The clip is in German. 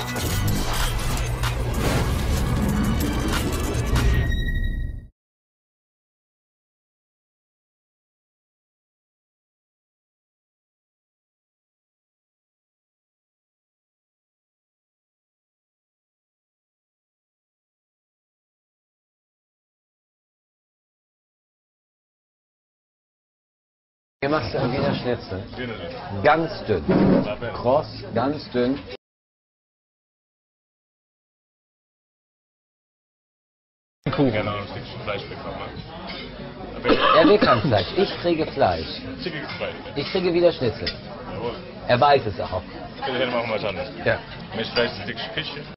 Wie machst du ein Wiener Schnitzel? Ganz dünn. Kross, ganz dünn. Kuchen. Gerne noch ein Stückchen Fleisch bekommen. Er will kein Fleisch. Ich kriege Fleisch. Schicke Fleisch. Ich kriege wieder Schnitzel. Jawohl. Er weiß es auch. Dann machen wir es anders. Ja. Mit Fleisch ein Stückchen Fisch.